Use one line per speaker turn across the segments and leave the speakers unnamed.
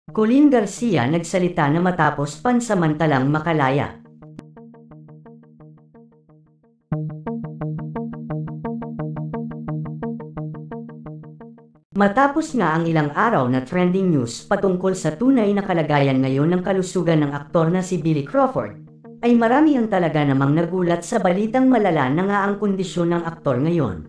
Colleen Garcia nagsalita na matapos pansamantalang makalaya. Matapos nga ang ilang araw na trending news patungkol sa tunay na kalagayan ngayon ng kalusugan ng aktor na si Billy Crawford, ay marami ang talaga namang nagulat sa balitang malala na nga ang kondisyon ng aktor ngayon.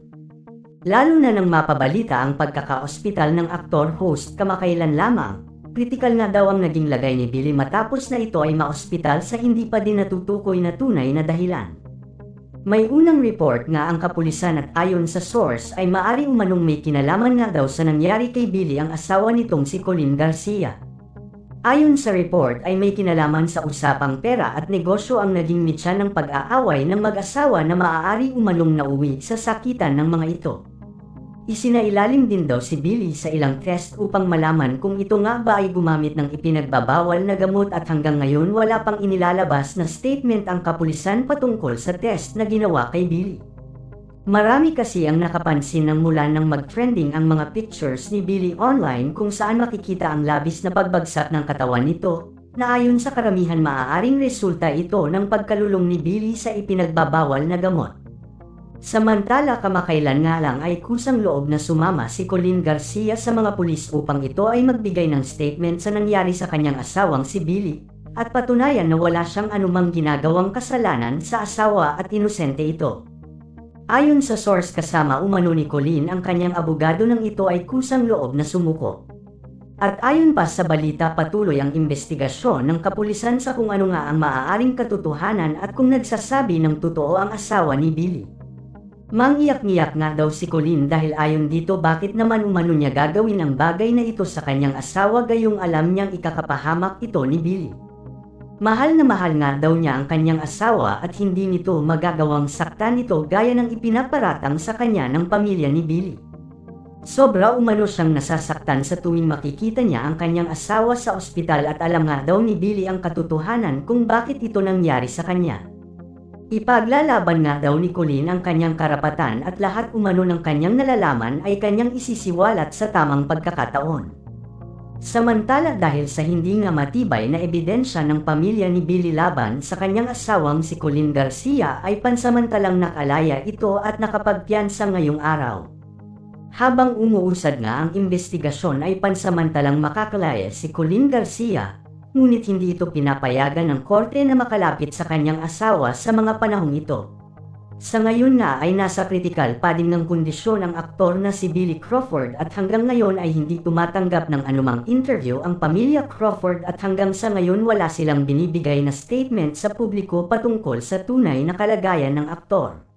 Lalo na nang mapabalita ang pagkaka-ospital ng aktor-host kamakailan lamang. Kritikal nga daw ang naging lagay ni Billy matapos na ito ay ma-ospital sa hindi pa din natutukoy na tunay na dahilan. May unang report nga ang kapulisan at ayon sa source ay maari umanong may kinalaman nga daw sa nangyari kay Billy ang asawa nitong si Colleen Garcia. Ayon sa report ay may kinalaman sa usapang pera at negosyo ang naging mitya ng pag-aaway ng mag-asawa na maaari umanong nauwi sa sakitan ng mga ito. Isinailalim din daw si Billy sa ilang test upang malaman kung ito nga ba ay gumamit ng ipinagbabawal na gamot at hanggang ngayon wala pang inilalabas na statement ang kapulisan patungkol sa test na ginawa kay Billy. Marami kasi ang nakapansin ng mula nang mag-trending ang mga pictures ni Billy online kung saan makikita ang labis na pagbagsak ng katawan nito, na ayon sa karamihan maaaring resulta ito ng pagkalulong ni Billy sa ipinagbabawal na gamot. Samantala kamakailan nga lang ay kusang loob na sumama si Colleen Garcia sa mga pulis upang ito ay magbigay ng statement sa nangyari sa kanyang asawang si Billy, at patunayan na wala siyang anumang ginagawang kasalanan sa asawa at inosente ito. Ayon sa source kasama umano ni Colleen ang kanyang abogado nang ito ay kusang loob na sumuko. At ayon pa sa balita patuloy ang investigasyon ng kapulisan sa kung ano nga ang maaaring katotohanan at kung nagsasabi ng totoo ang asawa ni Billy. Mangiyak-ngiyak nga daw si Colleen dahil ayon dito bakit naman umano niya gagawin ang bagay na ito sa kanyang asawa gayong alam niyang ikakapahamak ito ni Billy. Mahal na mahal nga daw niya ang kanyang asawa at hindi nito magagawang saktan ito gaya ng ipinaparatang sa kanya ng pamilya ni Billy. Sobra umano siyang nasasaktan sa tuwing makikita niya ang kanyang asawa sa ospital at alam nga daw ni Billy ang katotohanan kung bakit ito nangyari sa kanya. Ipaglalaban nga daw ni Colleen ang kanyang karapatan at lahat umano ng kanyang nalalaman ay kanyang isisiwalat sa tamang pagkakataon. Samantala dahil sa hindi nga matibay na ebidensya ng pamilya ni Billy laban sa kanyang asawang si Colleen Garcia ay pansamantalang nakalaya ito at nakapagpiyansa ngayong araw. Habang umuusad nga ang investigasyon ay pansamantalang makakalaya si Colleen Garcia, ngunit hindi ito pinapayagan ng korte na makalapit sa kanyang asawa sa mga panahong ito. Sa ngayon nga ay nasa kritikal pa din ng kondisyon ang aktor na si Billy Crawford at hanggang ngayon ay hindi tumatanggap ng anumang interview ang pamilya Crawford at hanggang sa ngayon wala silang binibigay na statement sa publiko patungkol sa tunay na kalagayan ng aktor.